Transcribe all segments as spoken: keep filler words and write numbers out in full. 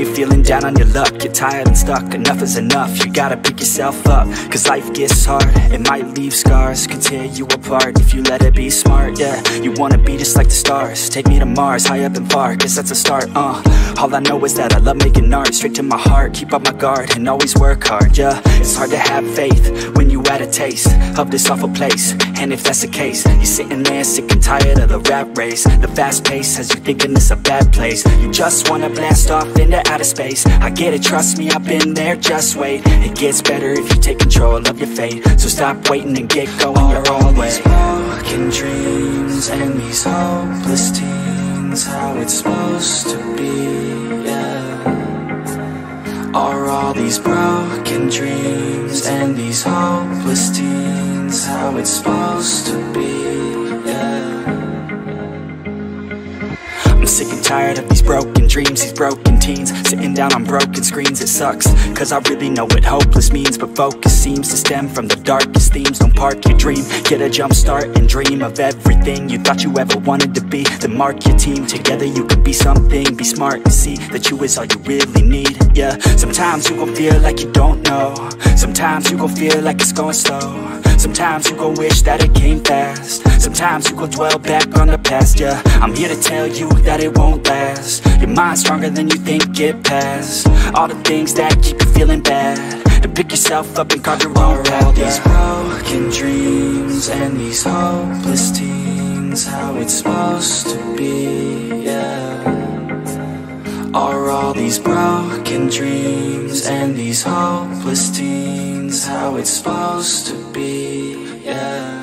you're feeling down on your luck, you're tired and stuck, enough is enough. You gotta pick yourself up, cause life gets hard. It might leave scars, could tear you apart if you let it be smart, yeah. You wanna be just like the stars, take me to Mars, high up and far, guess that's a start, uh All I know is that I love making art, straight to my heart, keep up my guard, and always work hard, yeah. It's hard to have faith when you had a taste of this awful place, and if that's the case, you're sitting there sick and tired of the rat race. The fast pace has you thinking it's a bad place. You just wanna blast off into outer space. I get it, trust me, I've been there, just wait. It gets better if you take control of your fate. So stop waiting and get going your own way. Broken dreams and these hopeless teens, how it's supposed to be, yeah. Are all these broken dreams and these hopeless teens how it's supposed to be, yeah. I'm sick and tired of these broken dreams, these broken teens, sitting down on broken screens. It sucks, cause I really know what hopeless means, but focus seems to stem from the darkest themes. Don't park your dream, get a jump start and dream of everything you thought you ever wanted to be. Then mark your team, together you can be something. Be smart and see that you is all you really need, yeah. Sometimes you gon' feel like you don't know, sometimes you gon' feel like it's going slow, sometimes you gon' wish that it came fast, sometimes you gon' dwell back on the past, yeah. I'm here to tell you that it won't last. Your mind's stronger than you think, get past all the things that keep you feeling bad, and pick yourself up and carve your own path, all these broken dreams and these hopeless teens, how it's supposed to be, yeah. Are all these broken dreams and these hopeless teens how it's supposed to be, yeah.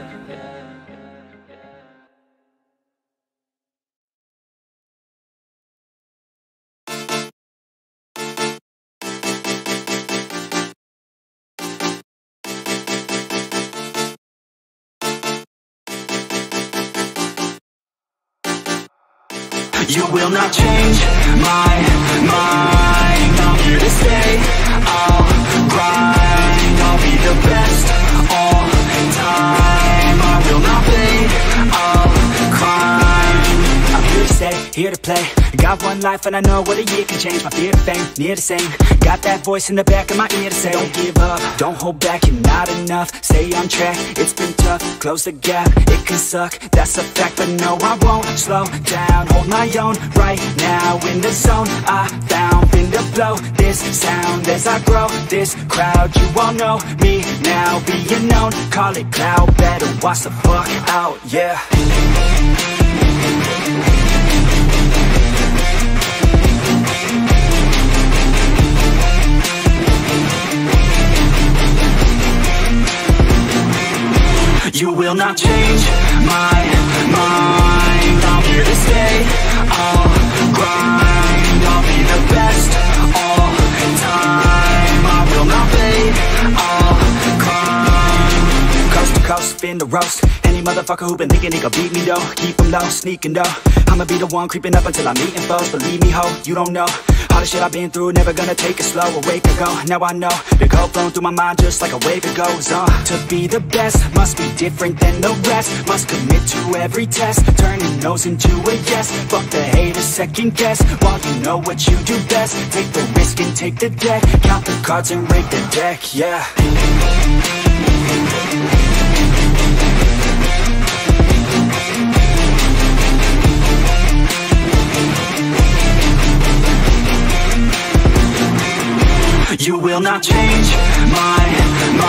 You will not change my mind, I'm here to stay, I'll grind, I'll be the best all time, I will not fade, I'll climb. I'm here to stay, here to play, got one life and I know what a year can change. My fear to fame, near the same, got that voice in the back of my ear to say, don't give up, don't hold back, you're not enough, stay on track, it's been tough, close the gap, it can suck, that's a fact, but no I won't slow down, hold my own, right now in the zone, I found, finna blow this sound as I grow, this crowd, you all know me now, being known, call it cloud, better watch the fuck out, yeah. You will not change my mind, I'm here to stay, I'll grind, I'll be the best all time, I will not fade, I'll climb. Coast to coast, fin the roast, any motherfucker who been thinking he could beat me though, keep him low, sneaking though, I'ma be the one creeping up until I'm meeting foes, believe me ho, you don't know. All the shit I've been through, never gonna take it slow. Awake ago, now I know the code flowing through my mind just like a wave it goes on. To be the best, must be different than the rest. Must commit to every test, turning no's into a yes. Fuck the haters, second guess, while you know what you do best. Take the risk and take the debt, count the cards and rake the deck, yeah. You will not change my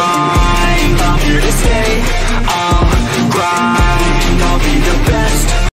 mind, I'm here to stay, I'll grind, I'll be the best.